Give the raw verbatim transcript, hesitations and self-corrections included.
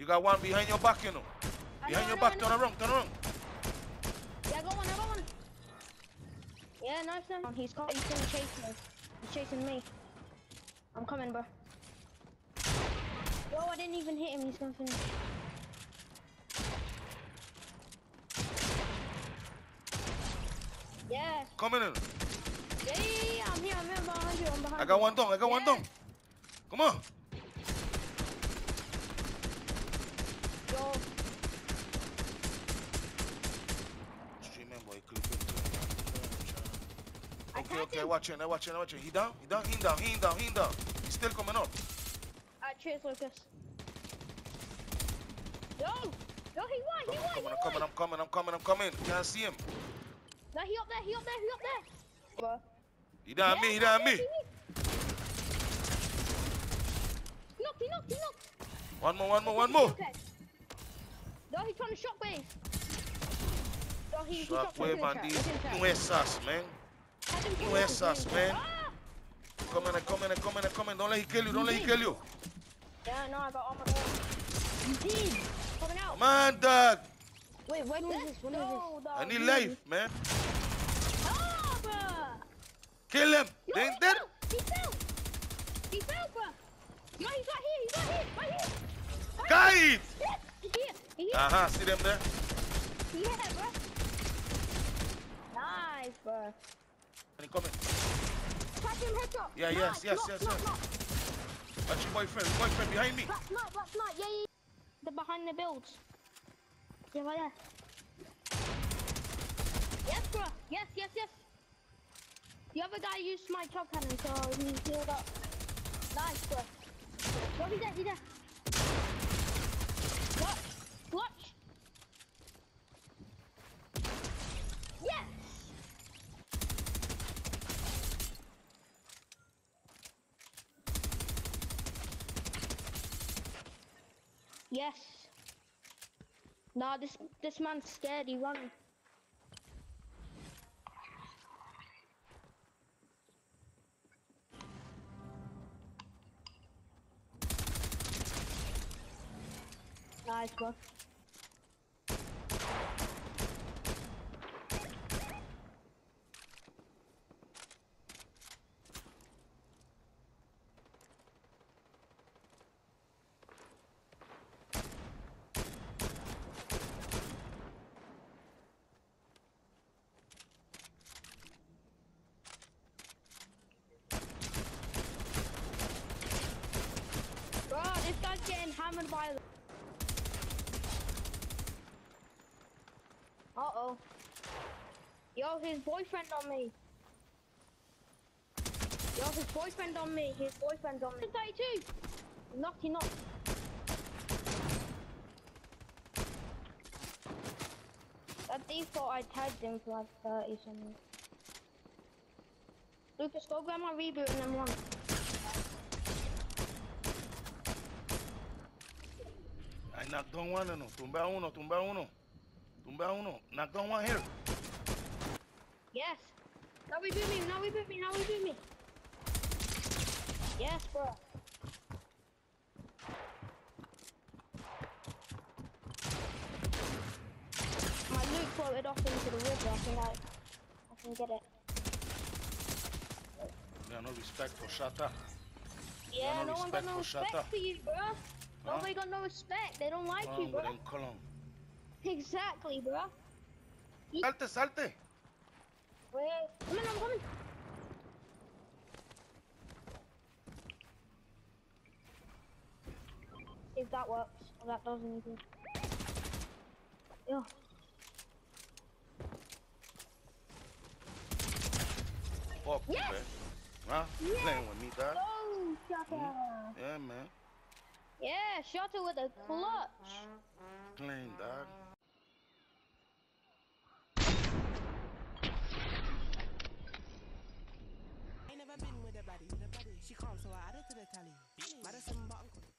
You got one behind your back, you know. Behind your back, turn around, turn around. Yeah, I got one, I got one. Yeah, nice, nice. He's got, he's gonna chase me. He's chasing me. I'm coming, bro. Yo, I didn't even hit him. He's gonna finish. Yeah. Come in. Yeah, yeah, yeah, I'm here, I'm here, I'm behind you, I'm behind you. I got one down, I got yeah. one down. Come on. Yo. Streaming boy, clipping too. Okay, okay, him. watch it, I watch it, I watch it. He down, he down, he down, he down, he down. He's still coming up. Alright, cheers, Lucas. Yo! Yo, he won, he won, I'm he coming, I'm coming, I'm coming, I'm coming. Can't see him. No, he up there, he up there, he up there. Bro. He down yeah, me, he down me. He knocked, he knocked, he knocked. One more, one more, one more. Okay. No, he's trying to shockwave. No, he, he Shockwave on these. No sauce, man. No sauce, man. Ah! Come in, come in, come in, come in. Don't let him kill you, don't let him kill you. Yeah, no, I got all my guns. You did. Coming out. Come on, dog. Wait, when was this? When was this? I need life, man. Oh, bro. Kill him. Yo, They ain't he dead. fell. He fell. He fell, bro. Yo, he's right here. He's right here. Right here. Right Guys. here. He's here. He's here. Uh-huh, see them there? Yeah, bro. Nice, bro. And he coming. Catch him, headshot. Yeah, nice. yes, yes, knock, yes, knock, yes. knock. Watch your boyfriend, boyfriend behind me. Black snipe, black snipe. Yeah, yeah. They're behind the builds. Yeah, right there. Yes, bro. Yes, yes, yes. The other guy used my chop cannon, so he healed up. Nice, bro. Oh, he's there, he's there. Watch, watch. Yes. Yes. Nah, this this man's scared. He running. Nice, bro. Bro, this guy's getting hammered by the... Uh-oh. Yo, his boyfriend on me. Yo, his boyfriend on me. His boyfriend on me. thirty-two. He knocked, he knocked. At default, I tagged him for like thirty something. Lucas, go grab my reboot and then run. I knocked down one, no. Tumba uno, tumba uno. Tumba uno. Knock down one here. Yes. Now reboot me, now reboot me, now reboot me. Yes, bro. My loot floated off into the river. I think I, I can get it. Yeah, no respect for Shata. Yeah, no no one got respect no for respect Shata. for you, bro. Huh? Nobody got no respect. They don't like you, Wrong bro. with them Cologne. Exactly, bro. You- Salte, salte. Wait, come in, I'm coming. If that works, or that doesn't even. Yo. Fuck you, Yes! man. Huh? You Yes! playing with me, dog? Oh, Shaka. Mm? Yeah, man. Yeah, shot it with a clutch. Clean, dog. I never been with a baddie, with a baddie. She calm, so I added to the tally. Madison button.